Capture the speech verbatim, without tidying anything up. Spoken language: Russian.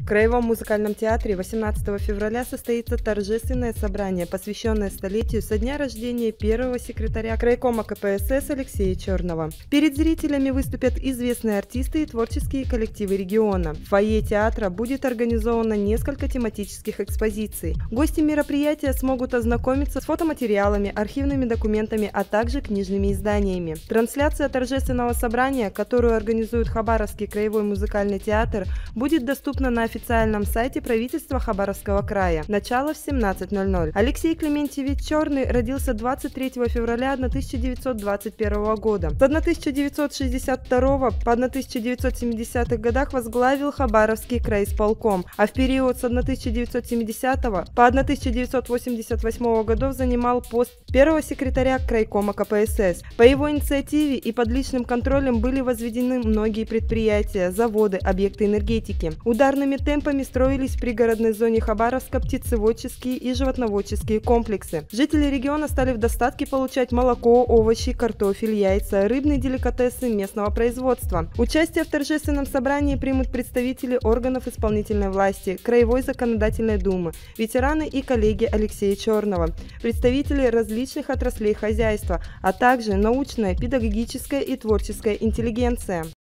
В Краевом музыкальном театре восемнадцатого февраля состоится торжественное собрание, посвященное столетию со дня рождения первого секретаря крайкома ка пэ эс эс Алексея Черного. Перед зрителями выступят известные артисты и творческие коллективы региона. В фойе театра будет организовано несколько тематических экспозиций. Гости мероприятия смогут ознакомиться с фотоматериалами, архивными документами, а также книжными изданиями. Трансляция торжественного собрания, которую организует Хабаровский краевой музыкальный театр, будет доступна на официальном сайте правительства Хабаровского края. Начало в семнадцать ноль ноль. Алексей Клементьевич Черный родился двадцать третьего февраля тысяча девятьсот двадцать первого года. С тысяча девятьсот шестьдесят второго по тысяча девятьсот семидесятых годах возглавил Хабаровский крайисполком, а в период с тысяча девятьсот семидесятого по тысяча девятьсот восемьдесят восьмого годов занимал пост первого секретаря крайкома ка пэ эс эс. По его инициативе и под личным контролем были возведены многие предприятия, заводы, объекты энергетики. Ударными темпами строились в пригородной зоне Хабаровска птицеводческие и животноводческие комплексы. Жители региона стали в достатке получать молоко, овощи, картофель, яйца, рыбные деликатесы местного производства. Участие в торжественном собрании примут представители органов исполнительной власти, Краевой законодательной думы, ветераны и коллеги Алексея Черного, представители различных отраслей хозяйства, а также научная, педагогическая и творческая интеллигенция.